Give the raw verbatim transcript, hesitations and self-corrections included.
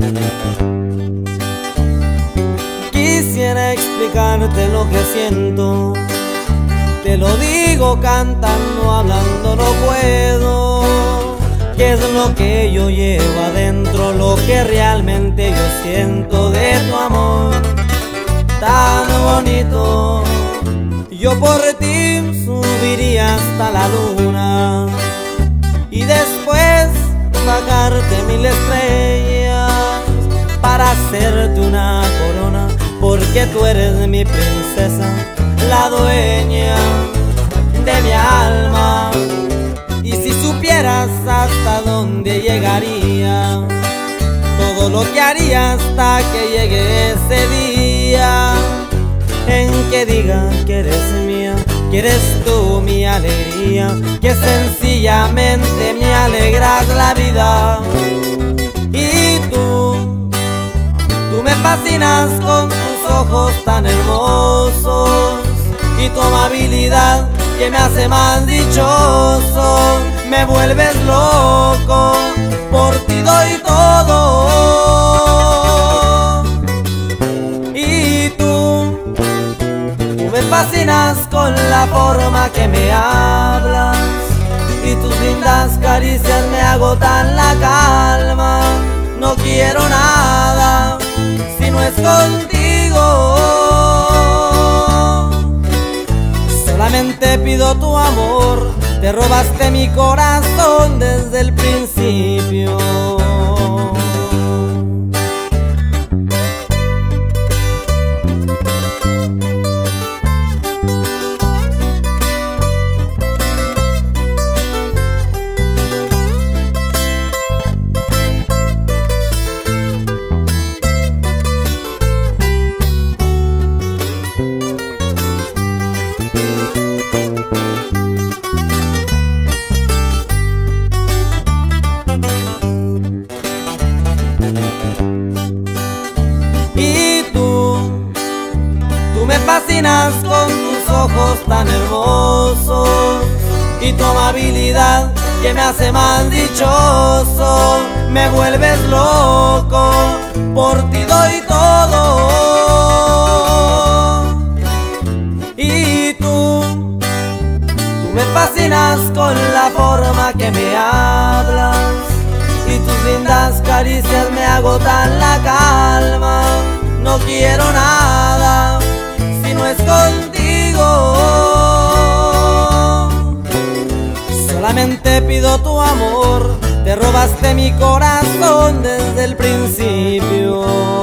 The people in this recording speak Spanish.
Quisiera explicarte lo que siento, te lo digo cantando, hablando no puedo. ¿Qué es lo que yo llevo adentro? Lo que realmente yo siento de tu amor tan bonito. Yo por ti subiría hasta la luna y después bajarte mil estrellas para hacerte una corona, porque tú eres mi princesa, la dueña de mi alma. Y si supieras hasta dónde llegaría, todo lo que haría hasta que llegue ese día en que diga que eres mía, que eres tú mi alegría, que sencillamente me alegras la vida. Y tú, tú me fascinas con tus ojos tan hermosos y tu amabilidad que me hace más dichoso. Me vuelves loco, por ti doy todo. Y tú, tú me fascinas con la forma que me hablas y tus lindas caricias me agotan la calma. No quiero nada si no es contigo. Solamente pido tu amor, te robaste mi corazón desde el principio. Y tú, tú me fascinas con tus ojos tan hermosos y tu amabilidad que me hace más dichoso. Me vuelves loco, por ti doy todo. Y tú, tú me fascinas con la forma que me hablas y tus lindas caricias me agotan la calma. No quiero nada si no es contigo. Solamente pido tu amor, te robaste mi corazón desde el principio.